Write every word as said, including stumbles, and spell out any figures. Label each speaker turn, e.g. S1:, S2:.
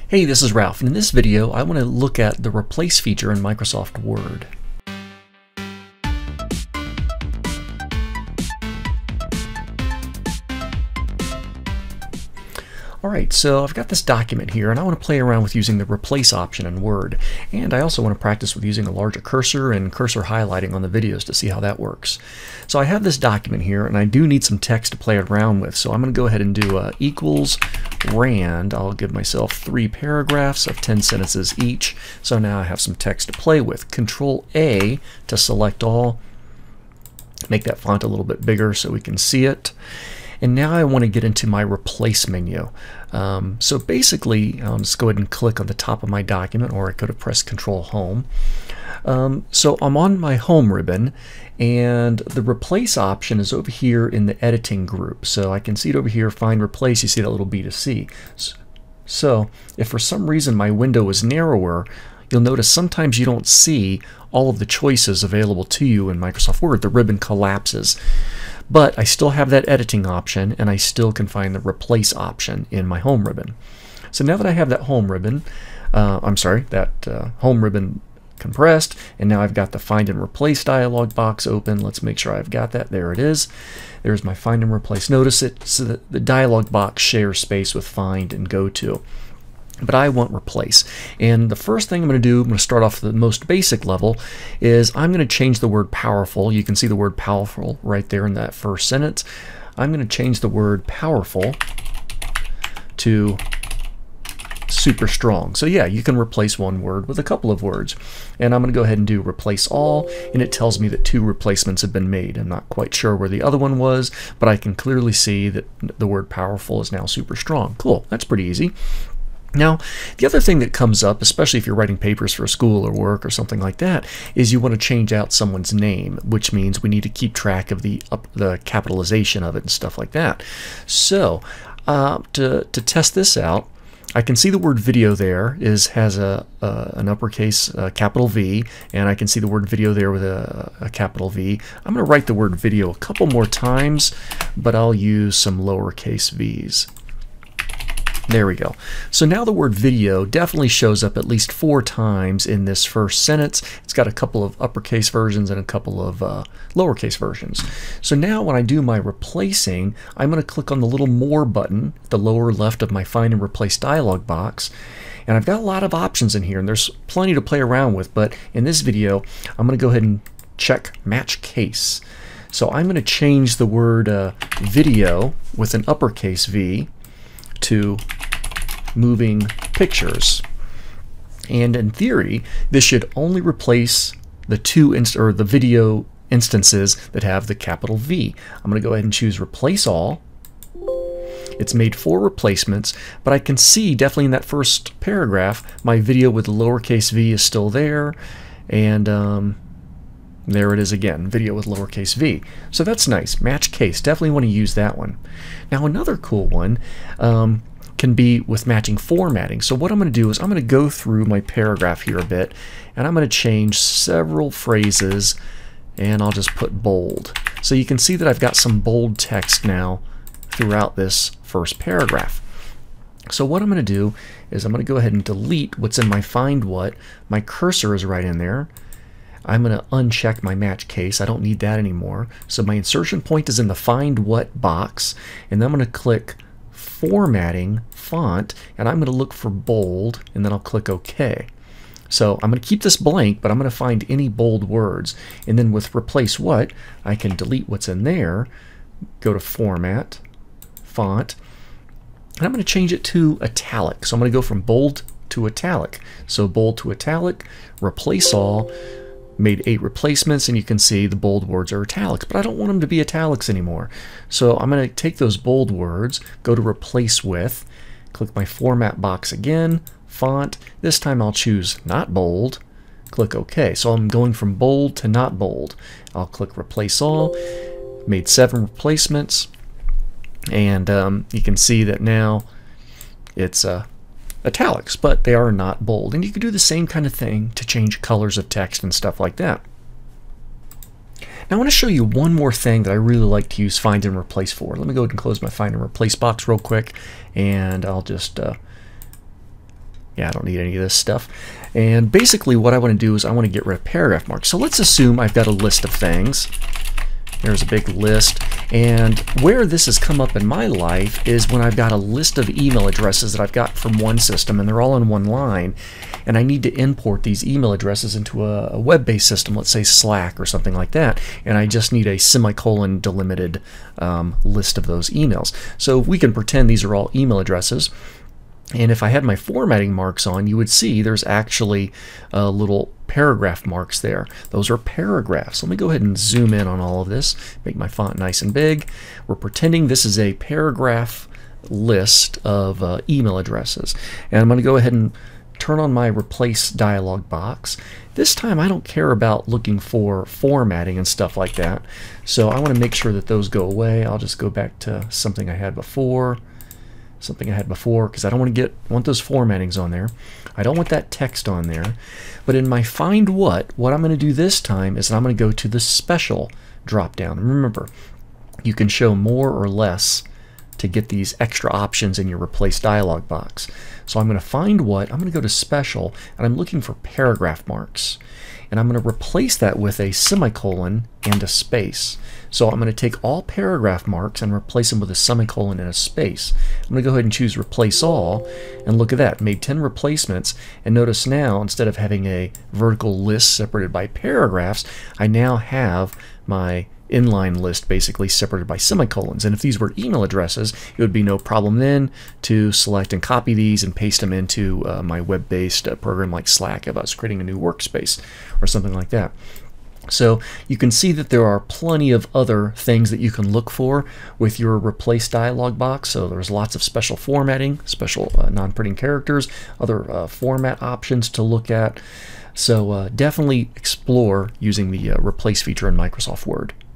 S1: Hey, this is Ralph, and in this video I want to look at the replace feature in Microsoft Word. Alright, so I've got this document here and I want to play around with using the replace option in Word. And I also want to practice with using a larger cursor and cursor highlighting on the videos to see how that works. So I have this document here and I do need some text to play around with. So I'm going to go ahead and do uh, equals rand. I'll give myself three paragraphs of ten sentences each. So now I have some text to play with. Control A to select all. Make that font a little bit bigger so we can see it. And now I want to get into my replace menu. Um, so basically, I'll just go ahead and click on the top of my document, or I could have pressed Control Home. Um, so I'm on my Home ribbon, and the replace option is over here in the editing group. So I can see it over here, Find Replace. You see that little B to C. So if for some reason my window is narrower, you'll notice sometimes you don't see all of the choices available to you in Microsoft Word. The ribbon collapses. But I still have that editing option, and I still can find the replace option in my home ribbon. So now that I have that home ribbon, uh, I'm sorry, that uh, home ribbon compressed, and now I've got the find and replace dialog box open. Let's make sure I've got that. There it is. There's my find and replace. Notice it, so that the dialog box shares space with find and go to. But I want replace. And the first thing I'm going to do, I'm going to start off at the most basic level, is I'm going to change the word powerful. You can see the word powerful right there in that first sentence. I'm going to change the word powerful to super strong. So yeah, you can replace one word with a couple of words. And I'm going to go ahead and do replace all, and it tells me that two replacements have been made. I'm not quite sure where the other one was, but I can clearly see that the word powerful is now super strong. Cool, that's pretty easy. Now, the other thing that comes up, especially if you're writing papers for school or work or something like that, is you want to change out someone's name, which means we need to keep track of the up, the capitalization of it and stuff like that. So, uh, to, to test this out, I can see the word video there is has a, a an uppercase uh, capital V, and I can see the word video there with a, a capital V. I'm going to write the word video a couple more times, but I'll use some lowercase v's. There we go. So now the word video definitely shows up at least four times in this first sentence. It's got a couple of uppercase versions and a couple of uh, lowercase versions. So now when I do my replacing, I'm going to click on the little More button at the lower left of my Find and Replace dialog box. And I've got a lot of options in here, and there's plenty to play around with, but in this video, I'm going to go ahead and check Match Case. So I'm going to change the word uh, video with an uppercase V to moving pictures, and in theory this should only replace the two inst or the video instances that have the capital V. I'm going to go ahead and choose replace all. It's made four replacements, but I can see definitely in that first paragraph my video with the lowercase v is still there, and um, there it is again, video with lowercase v. So that's nice. Match case, definitely want to use that one. Now another cool one um, can be with matching formatting. So what I'm going to do is I'm going to go through my paragraph here a bit, and I'm going to change several phrases, and I'll just put bold. So you can see that I've got some bold text now throughout this first paragraph. So what I'm going to do is I'm going to go ahead and delete what's in my find what. My cursor is right in there. I'm going to uncheck my match case. I don't need that anymore. So my insertion point is in the find what box, and then I'm going to click formatting font, and I'm going to look for bold, and then I'll click OK. So I'm going to keep this blank, but I'm going to find any bold words, and then with replace what, I can delete what's in there, go to format, font, and I'm going to change it to italic. So I'm going to go from bold to italic. So bold to italic, replace all. Made eight replacements, and you can see the bold words are italics, but I don't want them to be italics anymore. So I'm going to take those bold words, go to replace with, click my format box again, font. This time I'll choose not bold, click OK. So I'm going from bold to not bold. I'll click replace all, made seven replacements, and um, you can see that now it's uh, italics, but they are not bold. And you can do the same kind of thing to change colors of text and stuff like that. Now I want to show you one more thing that I really like to use find and replace for. Let me go ahead and close my find and replace box real quick, and I'll just uh, Yeah, I don't need any of this stuff. And basically what I want to do is I want to get rid of paragraph marks. So let's assume I've got a list of things. Here's a big list, and where this has come up in my life is when I've got a list of email addresses that I've got from one system, and they're all in one line, and I need to import these email addresses into a, a web-based system, let's say Slack or something like that, and I just need a semicolon delimited um, list of those emails. So we can pretend these are all email addresses. And if I had my formatting marks on, you would see there's actually uh, little paragraph marks there. Those are paragraphs. Let me go ahead and zoom in on all of this, make my font nice and big. We're pretending this is a paragraph list of uh, email addresses. And I'm going to go ahead and turn on my replace dialog box. This time I don't care about looking for formatting and stuff like that. So I want to make sure that those go away. I'll just go back to something I had before. something I had before, because I don't want to get want those formattings on there. I don't want that text on there. But in my find what, what I'm going to do this time is I'm going to go to the special drop down. And remember, you can show more or less to get these extra options in your replace dialog box. So I'm going to find what, I'm going to go to special, and I'm looking for paragraph marks. And I'm going to replace that with a semicolon and a space. So I'm going to take all paragraph marks and replace them with a semicolon and a space. I'm going to go ahead and choose replace all, and look at that, made ten replacements. And notice now, instead of having a vertical list separated by paragraphs, I now have my inline list basically separated by semicolons. And if these were email addresses, it would be no problem then to select and copy these and paste them into uh, my web-based uh, program like Slack if I was creating a new workspace or something like that. So you can see that there are plenty of other things that you can look for with your replace dialog box. So there's lots of special formatting, special uh, non-printing characters, other uh, format options to look at. So uh, definitely explore using the uh, replace feature in Microsoft Word.